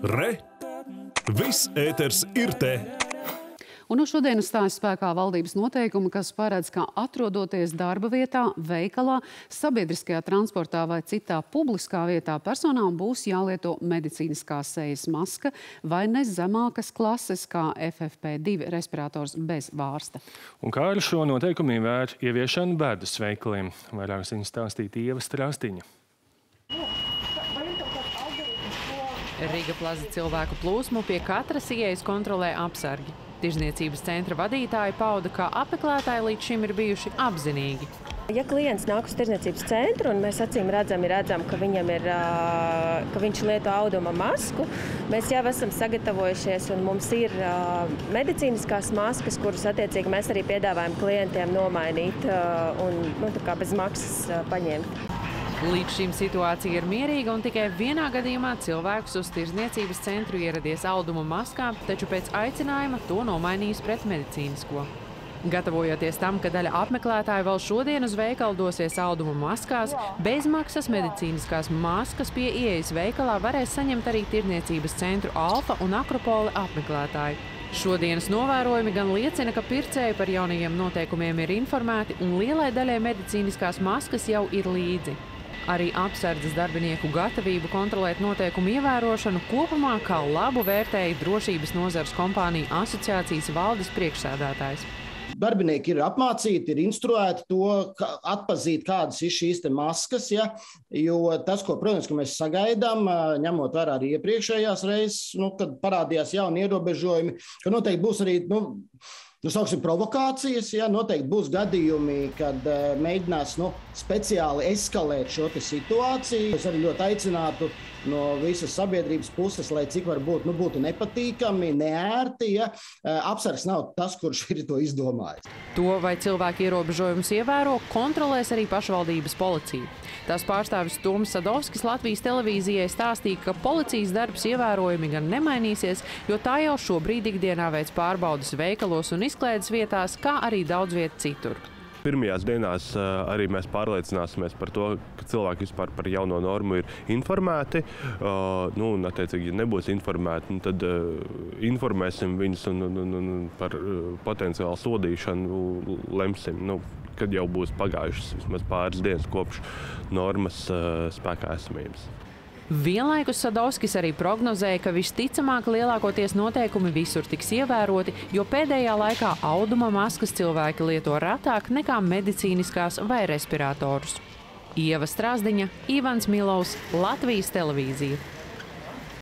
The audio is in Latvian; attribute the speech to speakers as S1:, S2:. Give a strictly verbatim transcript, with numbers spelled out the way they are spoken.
S1: Re! Viss ēters ir te!
S2: Un no šodienas stājas spēkā valdības noteikumi, kas paredz, ka atrodoties darba vietā, veikalā, sabiedriskajā transportā vai citā publiskā vietā personām būs jālieto medicīniskā sejas maska vai ne zemākas klases kā F F P divi respirators bez vārsta.
S3: Un kā ar šo noteikumu vēr ieviešanu bēdas veikaliem? Vairāk ziņu stāstīja Ieva Strāstiņa.
S4: Riga plaza cilvēku plūsmu pie katras ieejas kontrolē apsargi. Tirzniecības centra vadītāji pauda, ka apmeklētāji līdz šim ir bijuši apzinīgi.
S5: Ja klients nāk uz tirzniecības centru un mēs acīm redzam, redzam ka, viņam ir, ka viņš lieto auduma masku, mēs jau esam sagatavojušies un mums ir medicīniskās maskas, kuras attiecīgi mēs arī piedāvājam klientiem nomainīt un nu, tā kā bez maksas paņemt.
S4: Līdz šim situācija ir mierīga un tikai vienā gadījumā cilvēks uz tirzniecības centru ieradies auduma maskā, taču pēc aicinājuma to nomainījis pret medicīnisko. Gatavojoties tam, ka daļa apmeklētāju vēl šodien uz veikalu dosies auduma maskās, bezmaksas medicīniskās maskas pie ieejas veikalā varēs saņemt arī tirzniecības centru Alfa un Akropole apmeklētāji. Šodienas novērojumi gan liecina, ka pircēji par jaunajiem noteikumiem ir informēti un lielai daļai medicīniskās maskas jau ir līdzi. Arī apsardzes darbinieku gatavību kontrolēt noteikumu ievērošanu kopumā kā labu vērtēja drošības nozares kompāniju asociācijas valdes priekšsēdētājs.
S6: Darbinieki ir apmācīti, ir instruēti to, ka atpazīt, kādas ir šīs te maskas, ja, jo tas, ko, protams, ka mēs sagaidām, ņemot vērā arī iepriekšējās reizes, nu, kad parādījās jauni ierobežojumi, ka noteikti būs arī, nu, Nu, sauksim, provokācijas, ja, noteikti būs gadījumi, kad uh, mēģinās nu, speciāli eskalēt šo situāciju. Es arī ļoti aicinātu no visas sabiedrības puses, lai cik var būt, nu, būtu nepatīkami, neērti, ja uh, apsargs nav tas, kurš ir to izdomājis.
S4: To, vai cilvēki ierobežojumus ievēro, kontrolēs arī pašvaldības policija. Tās pārstāvis Toms Sadovskis Latvijas televīzijai stāstīja, ka policijas darbs ievērojami gan nemainīsies, jo tā jau šobrīd ikdienā veic pārbaudas veikalos un izklaides vietās, kā arī daudz viet citur.
S7: Pirmajās dienās arī mēs pārliecināsimies par to, ka cilvēki vispār par jauno normu ir informēti. Nu, un, attiecīgi, ja nebūs informēti, nu, tad informēsim viņus un, un, un, un par potenciālu sodīšanu lemsim. Nu, kad jau būs pagājušas vismaz pāris dienas kopš normas spēkā esamības.
S4: Vienlaikus Sadovskis arī prognozēja, ka visticamāk lielākoties noteikumi visur tiks ievēroti, jo pēdējā laikā auduma maskas cilvēki lieto retāk nekā medicīniskās vai respiratorus. Ieva Strāzdiņa, Ivans Milovs, Latvijas televīzija.